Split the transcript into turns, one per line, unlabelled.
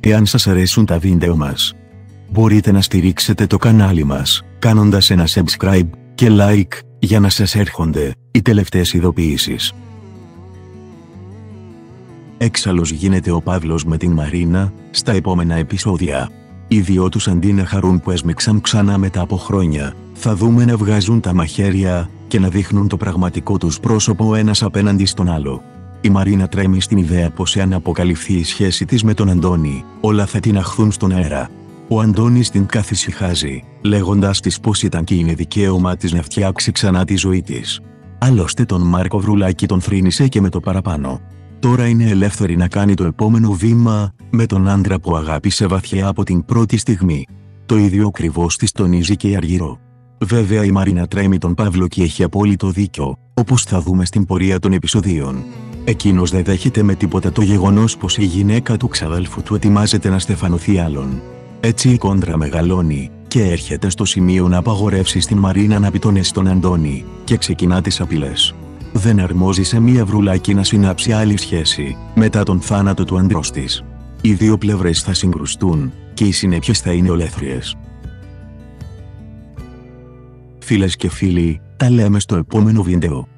Εάν σας αρέσουν τα βίντεο μας, μπορείτε να στηρίξετε το κανάλι μας, κάνοντας ένα subscribe και like, για να σας έρχονται οι τελευταίες ειδοποιήσεις. Έξαλλος γίνεται ο Παύλος με την Μαρίνα, στα επόμενα επεισόδια. Οι δυο τους αντί να χαρούν που έσμιξαν ξανά μετά από χρόνια, θα δούμε να βγάζουν τα μαχαίρια και να δείχνουν το πραγματικό τους πρόσωπο ο ένας απέναντι στον άλλο. Η Μαρίνα τρέμει στην ιδέα πως εάν αποκαλυφθεί η σχέση της με τον Αντώνη, όλα θα την αχθούν στον αέρα. Ο Αντώνης την καθησυχάζει, λέγοντας της πως ήταν και είναι δικαίωμα της να φτιάξει ξανά τη ζωή της. Άλλωστε τον Μάρκο Βρουλάκη τον θρήνησε και με το παραπάνω. Τώρα είναι ελεύθερη να κάνει το επόμενο βήμα, με τον άντρα που αγάπησε βαθιά από την πρώτη στιγμή. Το ίδιο ακριβώς της τονίζει και η Αργυρό. Βέβαια η Μαρίνα τρέμει τον Παύλο και έχει απόλυτο δίκιο, όπως θα δούμε στην πορεία των επεισοδίων. Εκείνος δεν δέχεται με τίποτα το γεγονός πως η γυναίκα του ξαδέλφου του ετοιμάζεται να στεφανωθεί άλλον. Έτσι η κόντρα μεγαλώνει και έρχεται στο σημείο να απαγορεύσει στην Μαρίνα να πει τον στον Αντώνη και ξεκινά τις απειλές. Δεν αρμόζει σε μία Βρουλάκη να συνάψει άλλη σχέση μετά τον θάνατο του αντρός της. Οι δύο πλευρές θα συγκρουστούν και οι συνέπειες θα είναι ολέθριες. Φίλες και φίλοι, τα λέμε στο επόμενο βίντεο.